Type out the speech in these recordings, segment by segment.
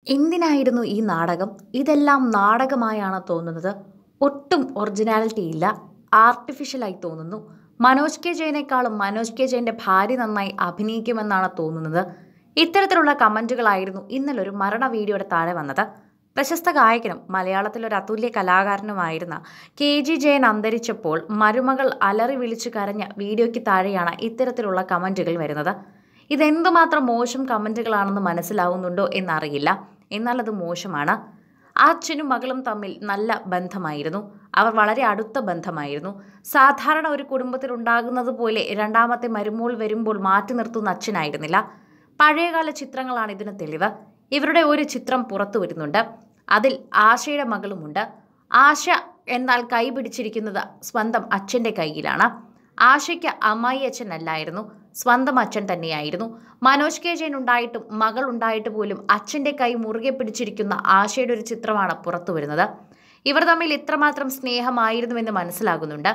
എന്തിനായിരുന്നു ഈ നാടകം? ഇതെല്ലാം നാടകമായാണ് തോന്നുന്നത്. ഒട്ടും ഒറിജിനാലിറ്റി ഇല്ല. ആർട്ടിഫിഷ്യലായി തോന്നുന്നു. മനോജ് കെ ജയനേക്കാളും മനോജ് കെ ജയൻ്റെ ഭാര്യ നന്നായി അഭിനയിക്കുമെന്നാണ് തോന്നുന്നത്. ഇത്തരത്തിലുള്ള കമൻറ്റുകളായിരുന്നു ഇന്നലെ ഒരു മരണ വീഡിയോയുടെ താഴെ വന്നത്. പ്രശസ്ത ഗായകനും മലയാളത്തിലൊരു അതുല്യ കലാകാരനുമായിരുന്ന KG ജയൻ അന്തരിച്ചപ്പോൾ മരുമകൾ അലറി വിളിച്ചു കരഞ്ഞ വീഡിയോയ്ക്ക് താഴെയാണ് ഇത്തരത്തിലുള്ള കമൻറ്റുകൾ വരുന്നത്. ഇതെന്തുമാത്രം മോശം കമൻറ്റുകളാണെന്ന് മനസ്സിലാവുന്നുണ്ടോ എന്നറിയില്ല. എന്നാൽ അത് മോശമാണ്. അച്ഛനും മകളും തമ്മിൽ നല്ല ബന്ധമായിരുന്നു. അവർ വളരെ അടുത്ത ബന്ധമായിരുന്നു. സാധാരണ ഒരു കുടുംബത്തിൽ ഉണ്ടാകുന്നത് പോലെ രണ്ടാമത്തെ മരുമോൾ വരുമ്പോൾ മാറ്റി നിർത്തുന്ന അച്ഛനായിരുന്നില്ല. പഴയകാല ചിത്രങ്ങളാണ് ഇതിന് തെളിവ്. ഇവരുടെ ഒരു ചിത്രം പുറത്തു വരുന്നുണ്ട്. അതിൽ ആശയുടെ മകളുമുണ്ട്. ആശ എന്നാൽ കൈ പിടിച്ചിരിക്കുന്നത് സ്വന്തം അച്ഛൻ്റെ കയ്യിലാണ്. ആശയ്ക്ക് അമ്മായി അച്ഛൻ അല്ലായിരുന്നു, സ്വന്തം അച്ഛൻ തന്നെയായിരുന്നു. മനോജ് കെ ജയൻ ഉണ്ടായിട്ടും മകൾ ഉണ്ടായിട്ട് പോലും അച്ഛൻ്റെ കൈ മുറുകെ പിടിച്ചിരിക്കുന്ന ആശയുടെ ഒരു ചിത്രമാണ് പുറത്തു വരുന്നത്. ഇവർ തമ്മിൽ ഇത്രമാത്രം സ്നേഹമായിരുന്നുവെന്ന് മനസ്സിലാകുന്നുണ്ട്.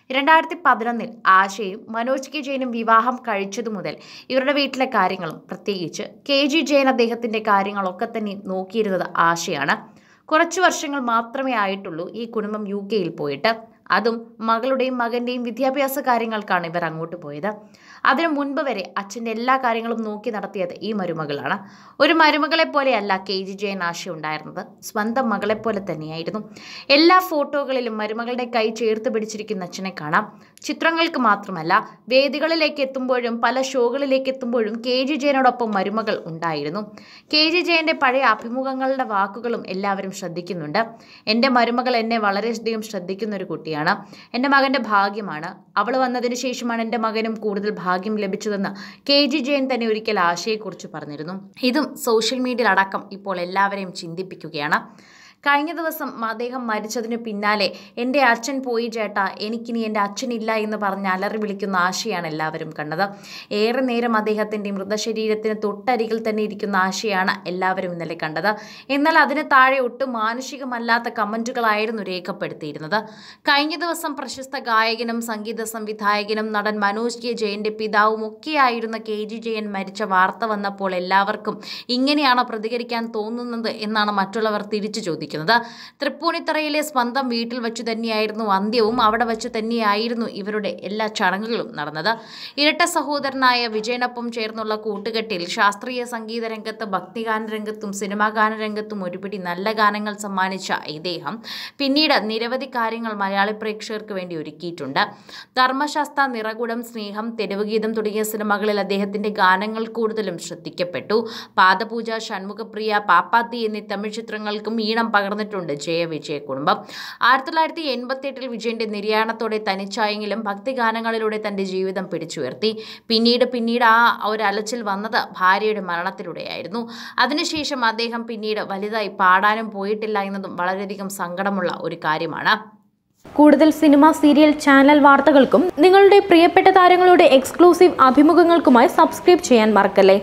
2011 ആശയും മനോജ് കെ ജയനും വിവാഹം കഴിച്ചതു മുതൽ ഇവരുടെ വീട്ടിലെ കാര്യങ്ങളും പ്രത്യേകിച്ച് KG ജയൻ അദ്ദേഹത്തിൻ്റെ കാര്യങ്ങളൊക്കെ തന്നെ നോക്കിയിരുന്നത് ആശയാണ്. കുറച്ചു വർഷങ്ങൾ മാത്രമേ ആയിട്ടുള്ളൂ ഈ കുടുംബം UK പോയിട്ട്. അതും മകളുടെയും മകൻ്റെയും വിദ്യാഭ്യാസ കാര്യങ്ങൾക്കാണ് ഇവർ അങ്ങോട്ട് പോയത്. അതിനു മുൻപ് വരെ അച്ഛൻ്റെ എല്ലാ കാര്യങ്ങളും നോക്കി നടത്തിയത് ഈ മരുമകളാണ്. ഒരു മരുമകളെ പോലെയല്ല KG ജയൻ ആശ ഉണ്ടായിരുന്നത്, സ്വന്തം മകളെപ്പോലെ തന്നെയായിരുന്നു. എല്ലാ ഫോട്ടോകളിലും മരുമകളുടെ കൈ ചേർത്ത് പിടിച്ചിരിക്കുന്ന അച്ഛനെ കാണാം. ചിത്രങ്ങൾക്ക് മാത്രമല്ല, വേദികളിലേക്ക് എത്തുമ്പോഴും പല ഷോകളിലേക്ക് എത്തുമ്പോഴും KG ജയനോടൊപ്പം മരുമകൾ ഉണ്ടായിരുന്നു. KG ജയൻ്റെ പഴയ അഭിമുഖങ്ങളുടെ വാക്കുകളും എല്ലാവരും ശ്രദ്ധിക്കുന്നുണ്ട്. എൻ്റെ മരുമകൾ എന്നെ വളരെയധികം ശ്രദ്ധിക്കുന്ന ഒരു കുട്ടിയാണ്. എൻ്റെ മകൻ്റെ ഭാഗ്യമാണ്. അവൾ വന്നതിന് ശേഷമാണ് എൻ്റെ മകനും കൂടുതൽ ഭാഗ്യം ലഭിച്ചതെന്ന് KG ജയൻ തന്നെ ഒരിക്കൽ ആശയെക്കുറിച്ച് പറഞ്ഞിരുന്നു. ഇതും സോഷ്യൽ മീഡിയയിൽ അടക്കം ഇപ്പോൾ എല്ലാവരെയും ചിന്തിപ്പിക്കുകയാണ്. കഴിഞ്ഞ ദിവസം അദ്ദേഹം മരിച്ചതിനു പിന്നാലെ എൻ്റെ അച്ഛൻ പോയി ചേട്ടാ, എനിക്കിനി എൻ്റെ അച്ഛനില്ല എന്ന് പറഞ്ഞ് അലറി വിളിക്കുന്ന ആശയാണ് എല്ലാവരും കണ്ടത്. ഏറെ നേരം അദ്ദേഹത്തിൻ്റെ മൃതശരീരത്തിന് തൊട്ടരികിൽ തന്നെ ഇരിക്കുന്ന ആശയാണ് എല്ലാവരും ഇന്നലെ കണ്ടത്. എന്നാൽ അതിന് താഴെ ഒട്ടും മാനുഷികമല്ലാത്ത കമൻറ്റുകളായിരുന്നു രേഖപ്പെടുത്തിയിരുന്നത്. കഴിഞ്ഞ ദിവസം പ്രശസ്ത ഗായകനും സംഗീത സംവിധായകനും നടൻ മനോജ് കെ ജയൻ്റെ പിതാവും ഒക്കെയായിരുന്ന KG ജയൻ മരിച്ച വാർത്ത വന്നപ്പോൾ എല്ലാവർക്കും ഇങ്ങനെയാണോ പ്രതികരിക്കാൻ തോന്നുന്നത് എന്നാണ് മറ്റുള്ളവർ തിരിച്ചു ചോദിക്കുന്നത്. തൃപ്പൂണിത്തറയിലെ സ്വന്തം വീട്ടിൽ വെച്ച് തന്നെയായിരുന്നു അന്ത്യവും. അവിടെ വെച്ച് തന്നെയായിരുന്നു ഇവരുടെ എല്ലാ ചടങ്ങുകളും നടന്നത്. ഇരട്ട സഹോദരനായ വിജയനൊപ്പം ചേർന്നുള്ള കൂട്ടുകെട്ടിൽ ശാസ്ത്രീയ സംഗീത രംഗത്ത്, ഭക്തിഗാന രംഗത്തും സിനിമാ ഗാന രംഗത്തും ഒരുപിടി നല്ല ഗാനങ്ങൾ സമ്മാനിച്ച ഇദ്ദേഹം പിന്നീട് നിരവധി കാര്യങ്ങൾ മലയാളി പ്രേക്ഷകർക്ക് വേണ്ടി ഒരുക്കിയിട്ടുണ്ട്. ധർമ്മശാസ്ത്ര, നിറകുടം, സ്നേഹം, തെരുവുഗീതം തുടങ്ങിയ സിനിമകളിൽ അദ്ദേഹത്തിൻ്റെ ഗാനങ്ങൾ കൂടുതലും ശ്രദ്ധിക്കപ്പെട്ടു. പാദപൂജ, ഷൺമുഖപ്രിയ, പാപ്പാത്തി എന്നീ തമിഴ് ചിത്രങ്ങൾക്കും ഈണം പകർന്നിട്ടുണ്ട് ജയ-വിജയ കുടുംബം. 1988 വിജയന്റെ നിര്യാണത്തോടെ തനിച്ചായെങ്കിലും ഭക്തിഗാനങ്ങളിലൂടെ തന്റെ ജീവിതം പിടിച്ചുയർത്തി. പിന്നീട് ആ ഒരു അലച്ചിൽ വന്നത് ഭാര്യയുടെ മരണത്തിലൂടെയായിരുന്നു. അതിനുശേഷം അദ്ദേഹം പിന്നീട് വലുതായി പാടാനും പോയിട്ടില്ല എന്നതും വളരെയധികം സങ്കടമുള്ള ഒരു കാര്യമാണ്. കൂടുതൽ സിനിമ, സീരിയൽ, ചാനൽ വാർത്തകൾക്കും നിങ്ങളുടെ പ്രിയപ്പെട്ട താരങ്ങളുടെ എക്സ്ക്ലൂസീവ് അഭിമുഖങ്ങൾക്കുമായി സബ്സ്ക്രൈബ് ചെയ്യാൻ മറക്കല്ലേ.